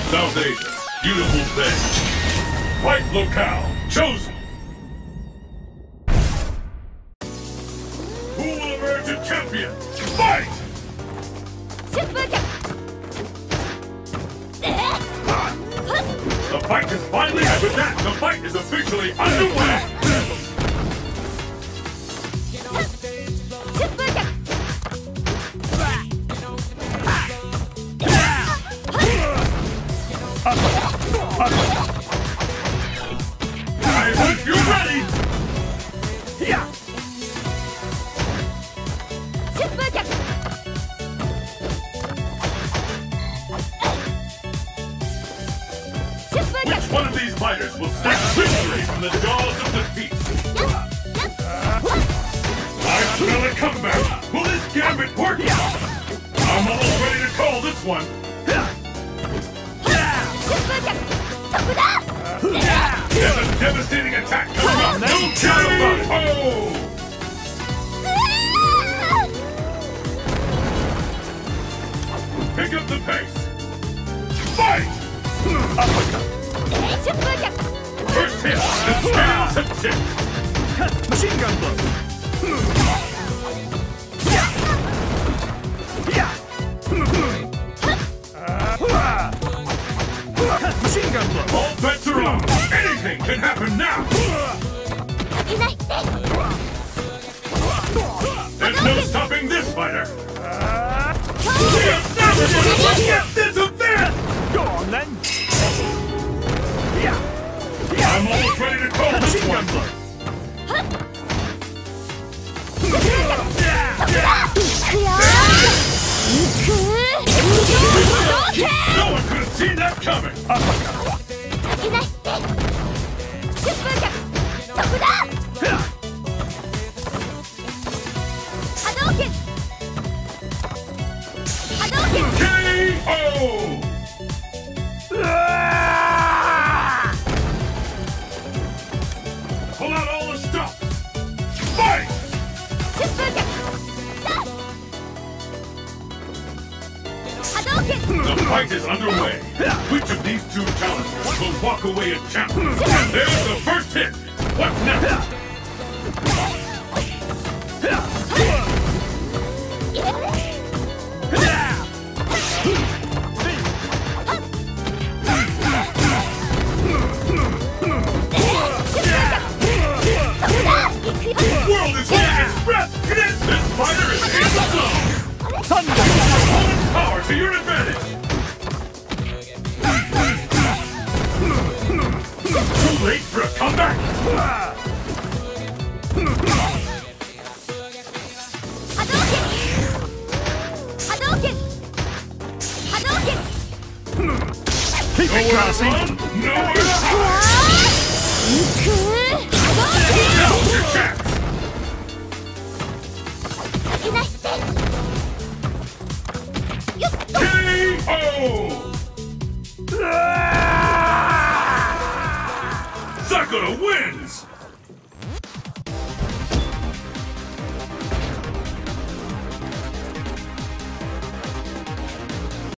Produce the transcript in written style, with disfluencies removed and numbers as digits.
South Asia, beautiful day. Fight locale chosen. Who will emerge a champion? Fight! The fight is finally with that. The fight is officially underway. I hope you're ready. Yeah. Which one of these fighters will snatch victory from the jaws of defeat? I smell a comeback. Will this gambit work? I'm almost ready to call this one. There's a devastating attack coming up. No doubt about it. Oh! Pick up the pace. Fight! First hit, the scales have tipped. Machine gun blow. Machine gun blow. All bets are on. Anything can happen now. There's no stopping this fighter. Get this event! Go on then. I'm almost ready to call this one. No one could have seen that coming. KO! Pull out all the stuff! Fight! The fight is underway. Which of these two challengers will walk away a champion? And there's the first hit! What's next? The world is holding its breath! This fighter is in the zone! Thunder! All its power to your advantage! Too late for a comeback! Keep it classy! Nowhere to hide! Now's your chance! KO! Sakura wins!